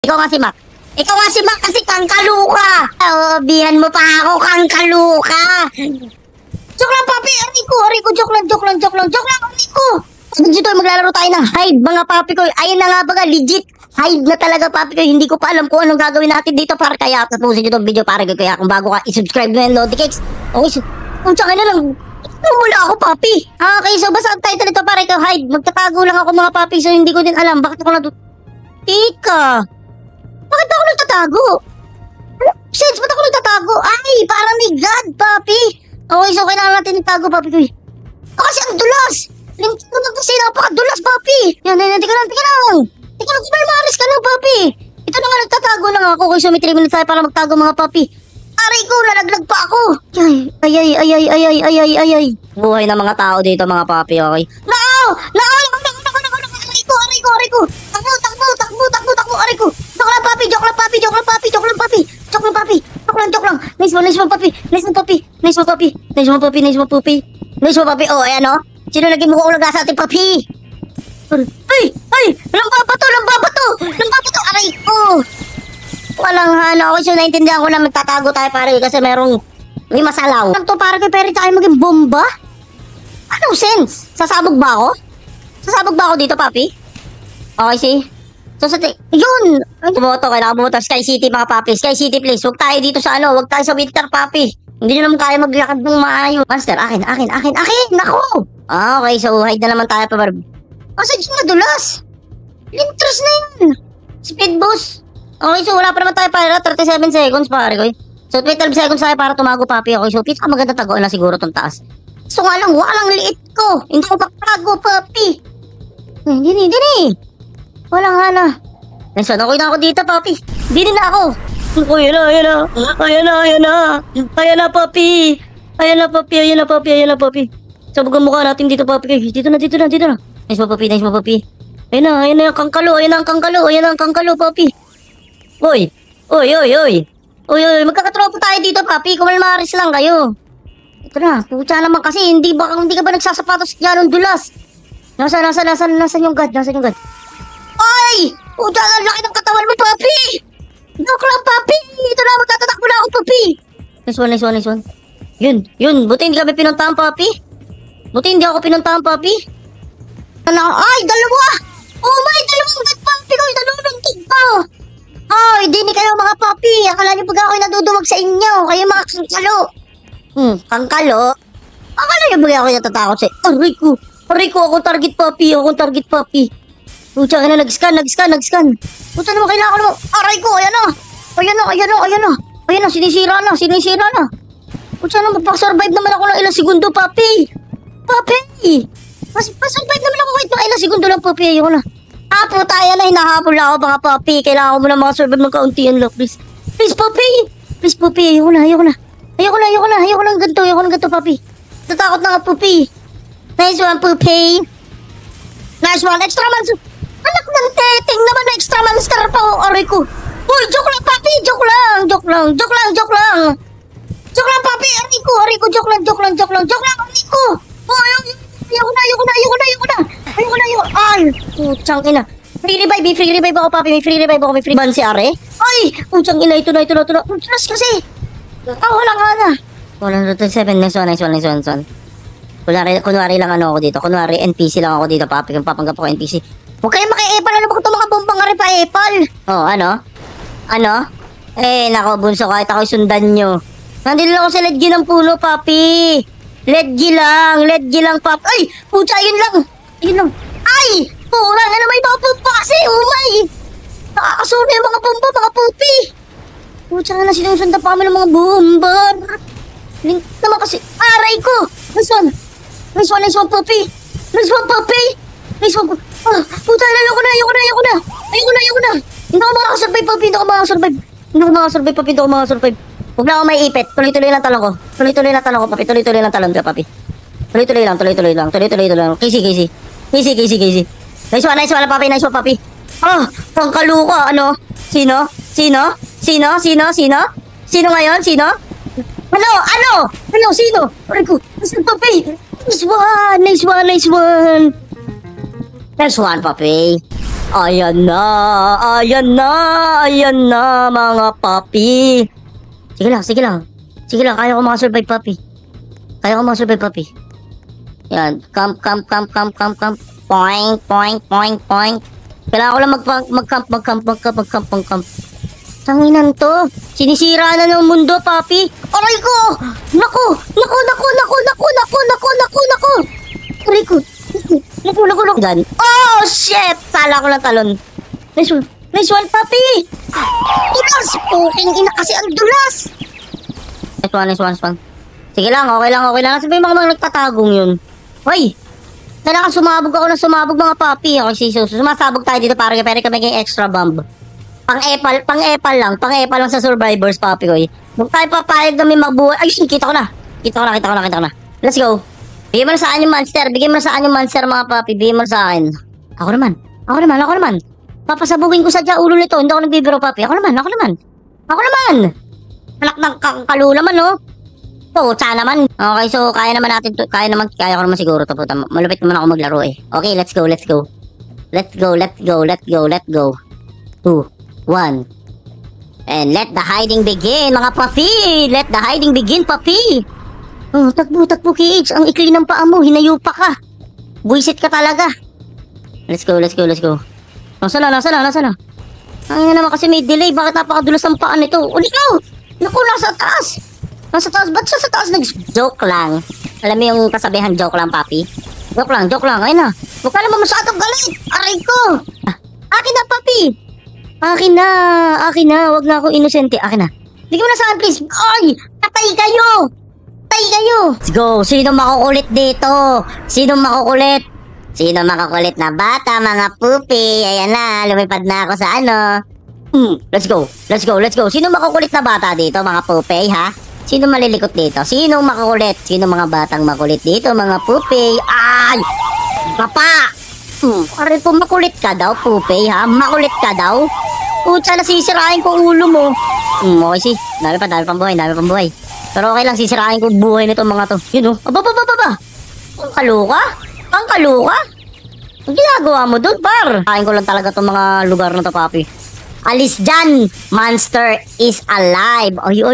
Ikaw nga si Mac. Ikaw nga si Mac kasi kangkalo ka. Bihan mo pa ako, kangkalo ka. Joke lang, papi. Aray ko. Joke lang, aray ko. Dito maglalaro tayo ng hide, mga papi ko. Ayun na nga baga, legit. Hide na talaga, papi ko. Hindi ko pa alam kung anong gagawin natin dito para kaya tapusin nyo itong video para kaya kung bago ka, isubscribe mo yung Lodicakes. Okay, kung tsaka na lang, wala ako, papi. Okay, so basta ang title nito para ikaw hide. Magtatago lang ako, mga papi, so hindi ko din alam. Bakit ako Tika. Bakit ako nagtatago? Sense, ba't ako nagtatago? Ay, parang may God, papi. Okay, so kailangan natin itago, papi ko. Kasi ang dulas. Limit ko na kasi napakadulas, papi. Yan, tika lang. Maris ka lang, papi. Ito na nga, nagtatago lang ako. Okay, so may 3 minutes tayo para magtago, mga papi. Aray ko, nalaglag pa ako. Ay. Buhay ng mga tao dito, mga papi, okay? Naaw! Aray ko. Takbo, aray ko. Joke lang, papi. Nice mo, papi. Oh, ayan, oh. Sino naging mukha ulag sa ating papi? Ay! Lamba to! Aray ko! Walang hana. Okay, so naintindihan ko na magtatago tayo pare kasi may masalaw. Ito pare ko, pero tayo maging bomba? Anong sense? Sasabog ba ako dito, papi? Okay, see? So, yun! Kailangan bumoto. Sky City, mga papi. Sky City, please. Huwag tayo dito sa Huwag tayo sa winter, papi. Hindi nyo naman kaya maglakad ng maayos. Monster, akin! Nako! Okay, so hide na naman tayo, pabar. Asa dyan nadulas? Lintros na yun. Speed boost. Okay, so wala pa naman tayo para 37 seconds, pare ko. So, 12 seconds tayo para tumago, papi. Okay, so pita maganda tagoan na siguro itong taas. So nga lang, walang liit ko. Hindi ko makatago, papi. Hindi. Walang hana. Nasa okay na ako dito, papi. Hindi na ako. Ayan na, papi. Ayan na, papi. Sabog ang mukha natin dito, papi. Dito na. Nice mo, papi. Ayan na yung kangkalo. Ayan na ang kangkalo, papi. Oy. Magkakatropa tayo dito, papi. Kumalmaris lang kayo. Ito na, pucha naman kasi. Hindi ka ba nagsasapatos dyan ng dulas? Nasaan yung God? Ay! Pucha, ang laki ng katawan mo, papi! Joke lang, papi! Ito na, magtatatakbo na ako, papi! Nice one. Yun. Buti hindi kami pinuntahan, papi. Hindi ako pinuntahan, papi. Ay, dalawa! Oh my, dalawang God, papi ko! Naluluntig pa! Ay, di ni kayo mga papi. Akala niyo pag ako'y naduduwag sa inyo. Kayo mga kangkalo. Kangkalo? Akala niyo pag ako'y natatakot sa Aray ko, akong target, papi. Pucha ka na, nag-scan. Pucha naman, kailangan ko naman. Aray ko, ayan na. Sinisira na. Pucha na, magpasurvive naman ako ng ilang segundo, papi. Pasurvive naman ako kahit mga ilang segundo lang, papi. Ayoko na. Puta, ayan na, hinahabol ako, mga papi. Kailangan ko muna mga survive ng kauntian lang, please. Please, papi. Ayoko na. Ayoko ng ganito, papi. Natakot na nga, papi. Nice one, papi. Nice one, extra monster. Anak ng teting naman na extra monster pa. Aray ko. Uy, joke lang, papi. Joke lang, papi. Aray ko. Joke lang. Aray ko. Ayoko na. Ay, putsang ina. Free revive ako, papi. May free ban si Are. Ay, putsang ina. Ito na. Putsas kasi. Wala. 137. Nice one. Kunwari lang ako dito. Kunwari NPC lang ako dito, papi. Kung papanggap ako NPC. Huwag kayo maki-epal. Ano ba ito mga bombang nga rin pa-epal? Oh, ano? Nako, bunso, kahit ako'y sundan nyo. Nandito lang ako sa ledgi ng puno, papi. Ledgi lang, papi. Ay, pucha, yun lang. Ay, pura nga naman yung mga bomba kasi. Oh my. Nakakasura yung mga bomba, mga pupi. Pucha nga na sinusunda pa kami ng mga bomba. Link naman kasi. Aray ko. Nice one, papi. Puta, ayoko na. Hindi ako makakasurvive, papi. Hindi ako makakasurvive. Huwag na ako may ipit. Tuloy-tuloy lang talong ko, papi. Tuloy-tuloy lang. Casey. Nice one, papi. Pangkalo ka, ano? Sino? Sino ngayon? Ano? Sino? Aray ko. Nice one, papi. Ayan na, ayan na, ayan na, mga papi. Sige lang, sige lang. Sige lang, kaya ko makasurvive, papi. Kaya ko makasurvive, papi. Yan, camp. Poink. Kailangan ko lang mag-camp. Tanginan to. Sinisira na ng mundo, papi. Aray ko! Naku! Aray ko! Naku. Oh, shit! Sala ko ng talon. Nice one, papi! Dulas! Puking ina kasi ang dulas! Nice one. Sige lang, okay lang. Kasi may mga nagtatagong yun. Hoy! Kailangan sumabog ako ng sumabog, mga papi. Okay, sumasabog tayo dito para kami kay extra bomb. Pang-epal lang sa survivors, papi ko. Huwag tayo papayag na may magbuhay. Ay, kita ko na. Let's go. Bigyan mo na sa akin yung monster, mga papi. Bigyan mo na sa akin. Ako naman. Papasabugin ko sa ulo nito. Hindi ako nagbibiro, papi. Ako naman. Anak ng kalula man, no? Pucha naman. Okay, so kaya ko naman siguro to. Puta. Malupit naman ako maglaro eh. Okay, let's go. Let's go. 2, 1. And let the hiding begin, mga papi. Let the hiding begin, papi. Oh, takbo, Kids. Ang ikli ng paa mo. Hinayupa ka. Buisit ka talaga. Let's go. Nasaan na? Ay na naman kasi may delay. Bakit napakadulas ang paa nito? Ikaw! Naku, nasa taas. Ba't siya sa taas? Joke lang. Alam mo yung kasabihan, joke lang, papi? Joke lang. Ayun na. Huwag ka naman masyadong galit. Aray ko. Akin na, papi. Akin na. Huwag na ako inosente. Akin na. Bigyan mo na sa akin, please. Ay! Patay kayo! Let's go. Sino makukulit dito? Sino makukulit na bata, mga pupi? Ayan na. Lumipad na ako sa ano. Let's go. Sino makukulit na bata dito, mga pupi, ha? Sino malilikot dito? Sino makukulit? Sino mga batang makulit dito, mga pupi? Ay! Papa! Aray po, makulit ka daw, pupi, ha? Makulit ka daw? Pucha, nasisirain ko ulo mo. Okay, dami pang buhay. Pero okay lang, sisirain ko buhay nito mga to. Yun, oh. Aba. Ang kaluka? Ang ginagawa mo doon, par? Kain ko lang talaga itong mga lugar na to, papi. Alis dyan! Monster is alive! Oy,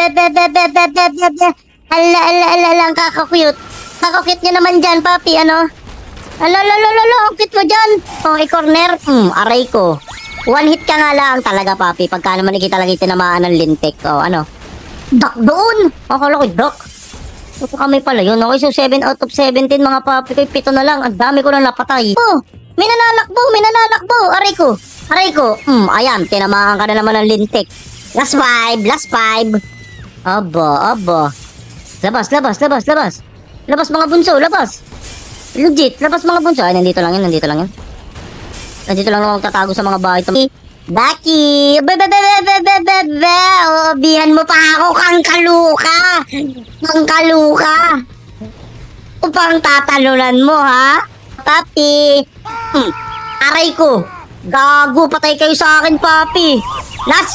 ala, ang kakakute. Kakakute nyo naman dyan, papi, ano? Ala, ang cute mo dyan. Oh, i-corner. Aray ko. One hit ka nga lang talaga, papi. Pagka naman lang tinamaan ng lintik. Oh, ano? Duck doon! Akala ko, duck. Ito kami pala yun. Okay, so 7 out of 17, mga papi ko. 7 na lang. Ang dami ko na napatay. Oh, may nananakbo. Aray ko. Ayan. Tinamaan ka na naman ng lintik. Last 5. Aba. Labas. Labas, mga bunso. Labas. Legit. Labas, mga bunso. Ay, nandito lang yun. Nandito lang ako tatago sa mga bahay. Baki! Bihan mo pa ako, kang kaluka! Upang tatalunan mo, ha? Papi! Aray ko! Gago, patay kayo sa akin, papi! Last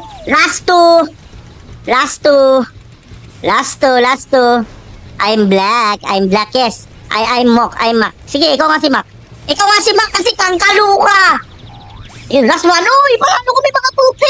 two! I'm black, yes! I'm Mac. Sige, ikaw nga si Mac kasi kang kaluka! Yun, last one. Uy, panalo kami, mga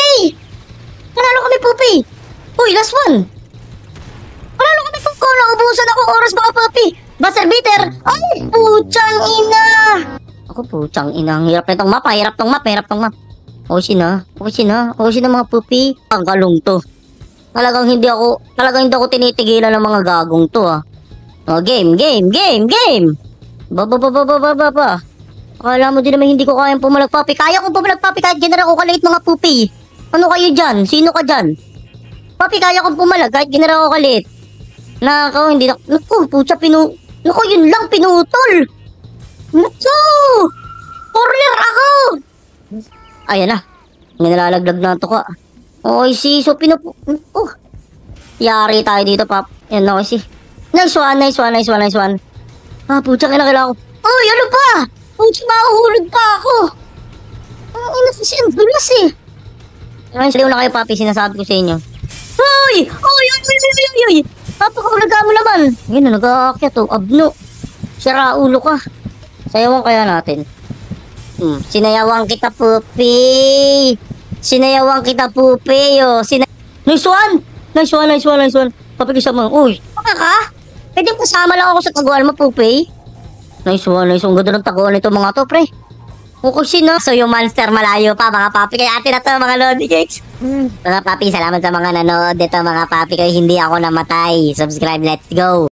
pupi. Uy, last one. Panalo kami kung naubusan akong oras, mga pupi. Buzzer beater. Ay, puchang ina. Puchang ina. Ang hirap nitong map. Hirap tong map. Okay na, mga pupi. Ang galong to. Talagang hindi ako tinitigilan ng mga gagong to, ha. Oh, game. Ba. Akala mo din naman hindi ko kayang pumalag, papi. Kaya kong pumalag, papi, kahit general ko kalit, mga pupi. Ano kayo dyan? Sino ka dyan? Papi, kaya kong pumalag kahit general ko kalit. Hindi na... Naku, pucha, Naku, yun lang, pinutol. Naku! Corner ako! Ayan na. May nalalaglag na ito ka. Okay, so Naku. Yari tayo dito, pap. Yan, okay, Nice one. Pucha, kailangan ko. Uy, ano pa? Pucha, mahuhulog pa ako. Ang ina kasi ang dulas eh. Saliw na kayo, papi, sinasabi ko sa inyo. Uy! Napakahulaga mo naman. Ngayon na, nag-aakyat, abno. Sira ulo ka. Sayawan kaya natin. Sinayawan kita, Pupi. Sinayawan kita, Pupi. Oh. Nice one! Nice one, nice one, nice one. Papi, kasama. Uy, baka ka? Pwede kasama lang ako sa taguan mo, Pupi. Nice one, nice one. Ganda ng taguan nito mga to, pre. Kukusin, no? So, yung monster malayo pa, mga papi. Kaya atin na to, mga Lodi Cakes. Mga papi, salamat sa mga nanood dito, mga papi. Kaya hindi ako namatay. Subscribe, let's go.